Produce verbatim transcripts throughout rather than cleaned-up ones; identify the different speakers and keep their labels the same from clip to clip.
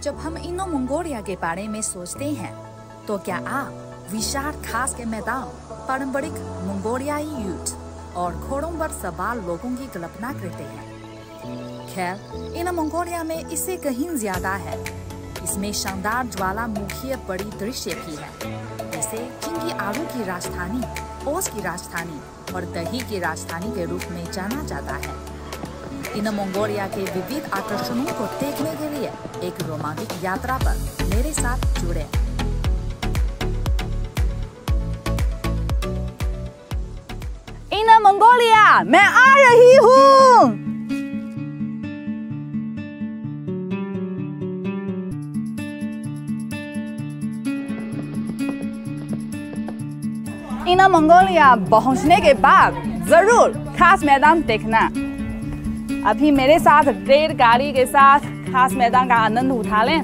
Speaker 1: जब हम इनो मंगोलिया के बारे में सोचते हैं तो क्या आप विशाल घास के मैदान, पारंपरिक मंगोलियाई युद्ध और घोड़ों पर सवार लोगों की कल्पना करते हैं? खैर, इनो मंगोलिया में इससे कहीं ज्यादा है। इसमें शानदार ज्वालामुखी बड़ी दृश्य भी है, जैसे जिनकी आलू की राजधानी, ओस की राजधानी और दही की राजधानी के रूप में जाना जाता है। इनो मंगोलिया के विविध आकर्षणों को देखने के लिए एक रोमांटिक यात्रा पर मेरे साथ जुड़े।
Speaker 2: इनो मंगोलिया, मैं आ रही हूँ। इनो मंगोलिया पहुंचने के बाद जरूर खास मैदान देखना। अभी मेरे साथ रेलगाड़ी के साथ खास मैदान का आनंद उठा लें।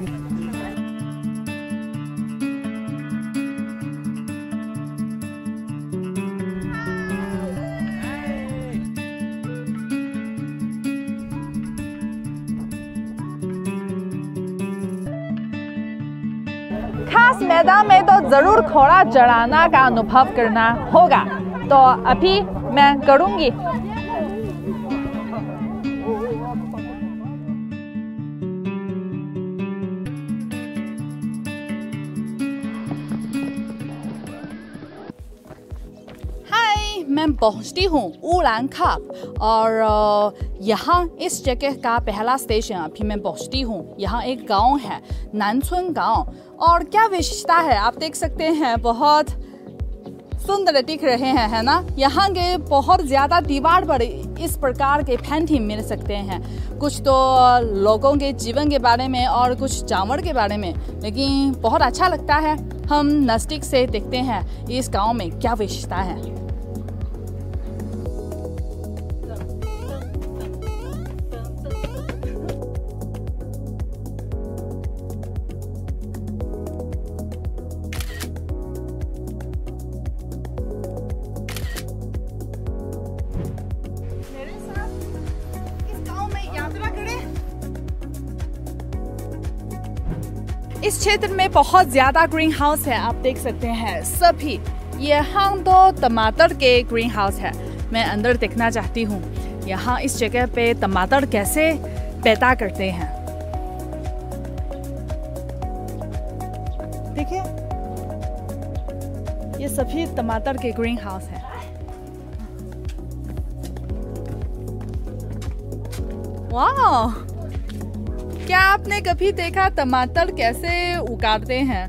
Speaker 2: खास मैदान में तो जरूर घोड़ा चढ़ाना का अनुभव करना होगा, तो अभी मैं करूंगी। हाय, मैं पहुंचती हूँ उलान खाप और यहाँ इस जगह का पहला स्टेशन अभी मैं पहुंचती हूँ। यहाँ एक गांव है, नानचुन गांव, और क्या विशेषता है आप देख सकते हैं, बहुत सुंदर दिख रहे हैं, है ना। यहाँ के बहुत ज़्यादा दीवार पर इस प्रकार के पेंटिंग मिल सकते हैं, कुछ तो लोगों के जीवन के बारे में और कुछ जानवर के बारे में, लेकिन बहुत अच्छा लगता है। हम नज़दीक से देखते हैं इस गांव में क्या विशेषता है। इस क्षेत्र में बहुत ज्यादा ग्रीन हाउस है, आप देख सकते हैं सभी। यहाँ तो टमाटर के ग्रीन हाउस है। मैं अंदर देखना चाहती हूँ यहाँ इस जगह पे टमाटर कैसे पैदा करते हैं। देखिए, ये सभी टमाटर के ग्रीन हाउस है। वाह, क्या आपने कभी देखा टमाटर कैसे उगाते हैं?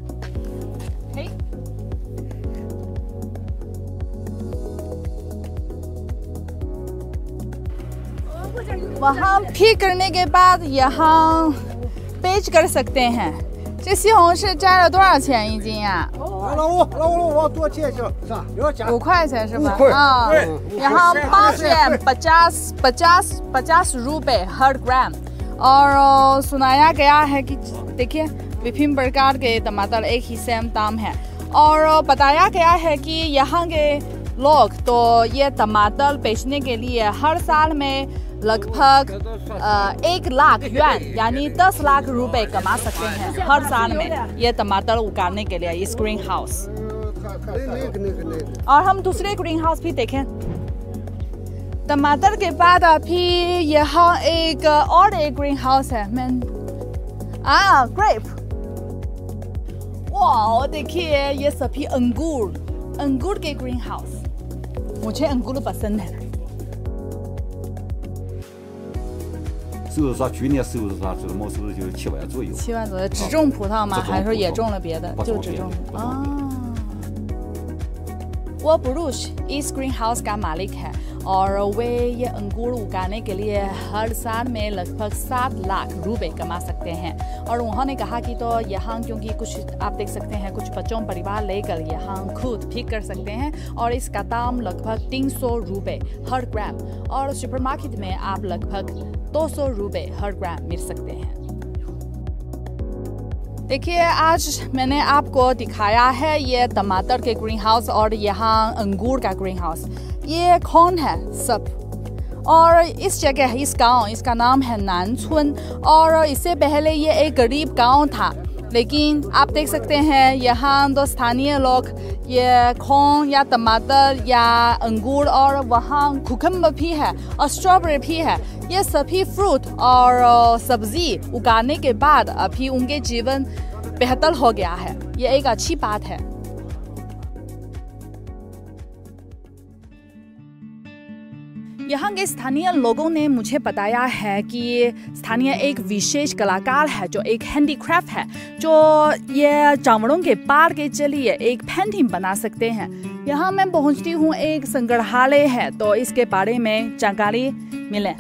Speaker 2: वहाँ भी करने के बाद यहाँ बेच कर सकते हैं। 这西红柿摘了多少钱一斤呀？
Speaker 3: 老五，老五，我多切切，是吧？不要加。
Speaker 2: 五块钱是吧？
Speaker 3: 五块。
Speaker 2: 啊，
Speaker 3: 对。
Speaker 2: यहाँ पाँच ग्राम पचास पचास पचास रुपए हर ग्राम। और सुनाया गया है कि देखिए विभिन्न प्रकार के टमाटर एक ही सेम दाम है, और बताया गया है कि यहाँ के लोग तो ये टमाटर बेचने के लिए हर साल में लगभग एक लाख युआन यानी दस लाख रुपए कमा सकते हैं हर साल में, ये टमाटर उगाने के लिए इस ग्रीन हाउस। और हम दूसरे ग्रीन हाउस भी देखें। टमाटर के बाद अभी यहाँ एक और एक ग्रीन हाउस है। मैं आ ग्रेप, वाह देखिए ये सभी अंगूर, अंगूर के ग्रीन हाउस। मुझे अंगूर पसंद है।
Speaker 3: 收入说去年收入说这个毛收入就七万左右。
Speaker 2: 七万左右，只种葡萄吗？还是也种了别的？就只种啊。वो पुरुष इस ग्रीन हाउस का मालिक है और वे ये अंगूर उगाने के लिए हर साल में लगभग सात लाख रुपए कमा सकते हैं। और उन्होंने कहा कि तो यहाँ क्योंकि कुछ आप देख सकते हैं कुछ बच्चों परिवार लेकर यहाँ खुद भी कर सकते हैं, और इसका दाम लगभग तीन सौ रुपये हर ग्राम, और सुपरमार्केट में आप लगभग दो सौ रुपये हर ग्राम मिल सकते हैं। देखिए, आज मैंने आपको दिखाया है ये टमाटर के ग्रीन हाउस और यहाँ अंगूर का ग्रीन हाउस। ये कौन है सब, और इस जगह इस गांव इसका नाम है नानचुन। और इससे पहले ये एक गरीब गांव था, लेकिन आप देख सकते हैं यहाँ तो स्थानीय लोग ये खोन या टमाटर या अंगूर और वहाँ कुकुम्बर भी है और स्ट्रॉबेरी भी है। ये सभी फ्रूट और सब्जी उगाने के बाद अभी उनके जीवन बेहतर हो गया है। ये एक अच्छी बात है। यहाँ के स्थानीय लोगों ने मुझे बताया है कि स्थानीय एक विशेष कलाकार है जो एक हैंडीक्राफ्ट है, जो ये जानवरों के बाल के जरिए एक पेंटिंग बना सकते हैं। यहाँ मैं पहुँचती हूँ, एक संग्रहालय है, तो इसके बारे में जानकारी मिले।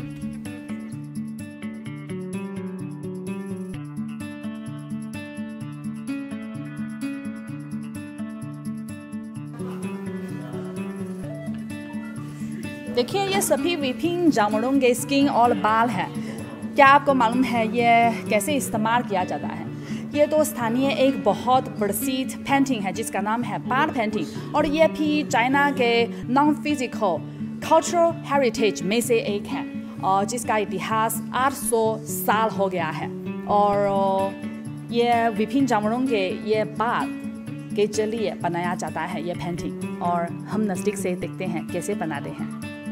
Speaker 2: देखिए ये सभी विभिन्न जानवरों के स्किन और बाल हैं। क्या आपको मालूम है ये कैसे इस्तेमाल किया जाता है? ये तो स्थानीय एक बहुत प्रसिद्ध पेंटिंग है जिसका नाम है पार पेंटिंग, और ये भी चाइना के नॉन फिजिकल कल्चरल हेरिटेज में से एक है, और जिसका इतिहास आठ सौ साल हो गया है। और ये विभिन्न जानवरों के ये बाल के जरिए बनाया जाता है ये पेंटिंग, और हम नज़दीक से देखते हैं कैसे बनाते हैं।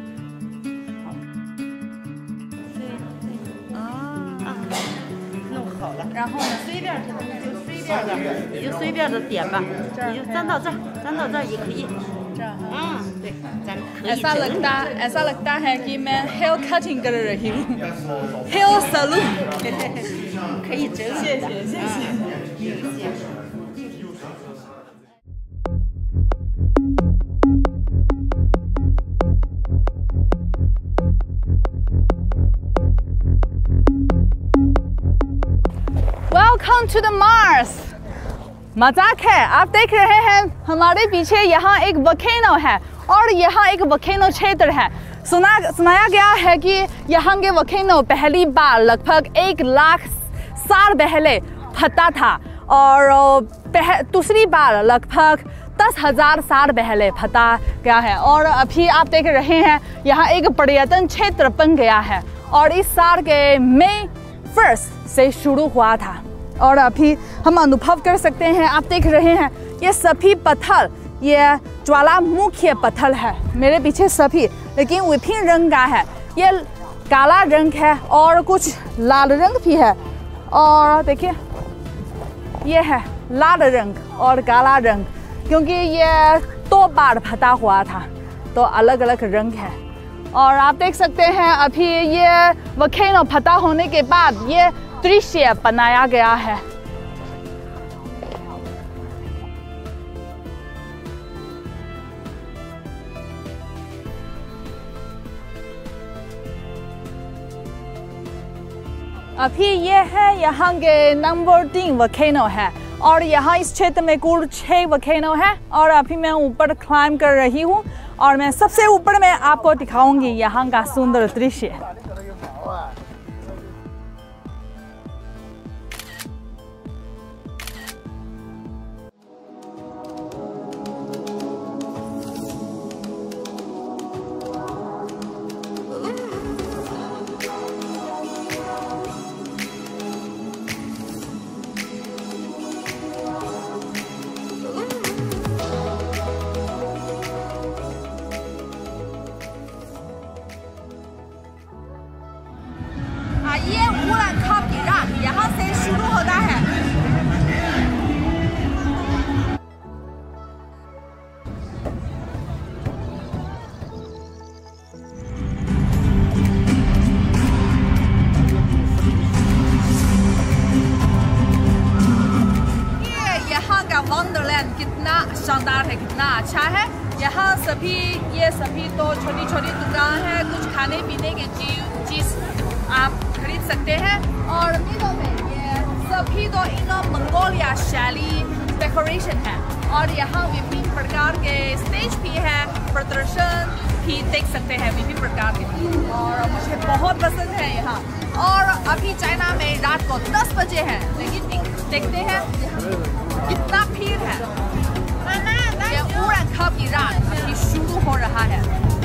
Speaker 2: 然后呢，随便就随便的，你就随便的点吧，你就粘到这儿，粘到这儿也可以。这儿，嗯，对，咱可以。ऐसा लगता ऐसा लगता है कि मैं hair cutting कर रही हूँ, hair salon。可以整。谢谢谢谢。 Welcome to the Mars। मजाक है, आप देख रहे हैं हमारे पीछे यहाँ एक वोल्केनो है और यहाँ एक वोल्केनो क्षेत्र है। सुना सुनाया गया है कि यहाँ के वोल्केनो पहली बार लगभग एक लाख साल पहले फटा था, और दूसरी बार लगभग दस हजार साल पहले फटा गया है। और अभी आप देख रहे हैं यहाँ एक पर्यटन क्षेत्र बन गया है, और इस साल के मई फर्स्ट से शुरू हुआ था, और अभी हम अनुभव कर सकते हैं। आप देख रहे हैं ये सभी पत्थर ये ज्वालामुखी पत्थर है मेरे पीछे सभी, लेकिन विभिन्न रंग का है। ये काला रंग है और कुछ लाल रंग भी है, और देखिए ये है लाल रंग और काला रंग, क्योंकि ये दो बार फटा हुआ था तो अलग अलग रंग है। और आप देख सकते हैं अभी ये वोल्केनो फटा होने के बाद ये दृश्य बनाया गया है। अभी ये है यहाँ के नंबर तीन वोल्केनो है, और यहाँ इस क्षेत्र में कुल छह वोल्केनो है, और अभी मैं ऊपर क्लाइम कर रही हूँ, और मैं सबसे ऊपर में आपको दिखाऊंगी यहाँ का सुंदर दृश्य। ये उलान खाप की रात यहाँ से शुरू होता है। ये यहाँ का वंडरलैंड कितना शानदार है, कितना अच्छा है। यहाँ सभी ये सभी तो छोटी छोटी दुकान है, कुछ खाने पीने के चीज आप खरीद सकते हैं। और मिडल में ये सभी तो इन मंगोलिया शैली डेकोरेशन है, और यहाँ विभिन्न प्रकार के स्टेज भी है, प्रदर्शन भी देख सकते हैं विभिन्न प्रकार के, और मुझे बहुत पसंद है यहाँ। और अभी चाइना में रात को दस बजे है, लेकिन देखते हैं कितना भीड़ है। ये उड़ान कप की रात अभी शुरू हो रहा है।